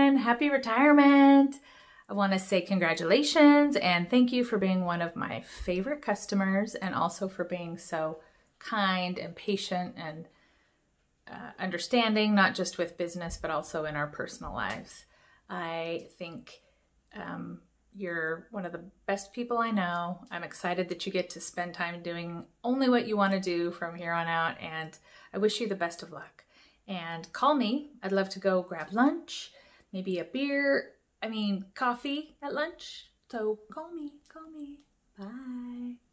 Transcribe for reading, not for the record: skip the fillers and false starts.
Allan. Happy retirement. I want to say congratulations and thank you for being one of my favorite customers and also for being so kind and patient and understanding, not just with business, but also in our personal lives. I think you're one of the best people I know. I'm excited that you get to spend time doing only what you want to do from here on out, and I wish you the best of luck. And call me. I'd love to go grab lunch, maybe a beer, coffee at lunch. So call me. Bye.